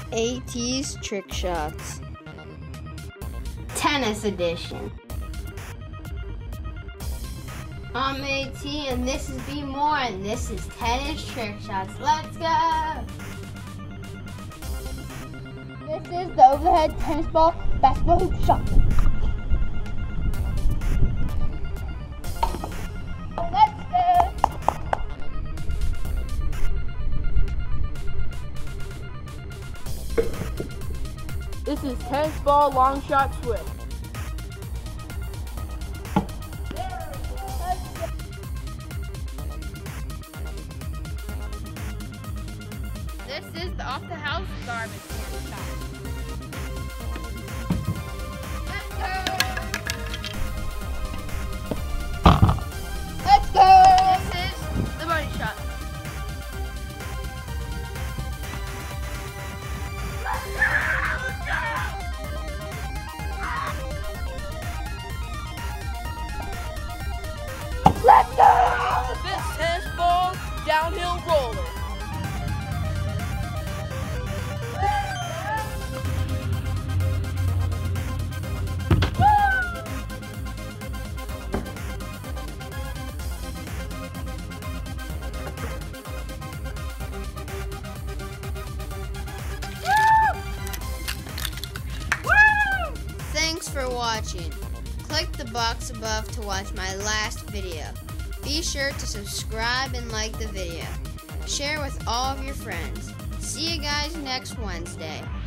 A.Ts Trick Shots. Tennis edition. I'm A.T and this is B More and this is Tennis Trick Shots. Let's go! This is the overhead tennis ball basketball hoop shot. Let's go! This is tennis ball long shot switch. This is the off the house garbage can shot. Let's go! This is the money shot. Let's go! This tennis ball downhill roller. Thanks for watching. Click the box above to watch my last video. Be sure to subscribe and like the video. Share with all of your friends. See you guys next Wednesday.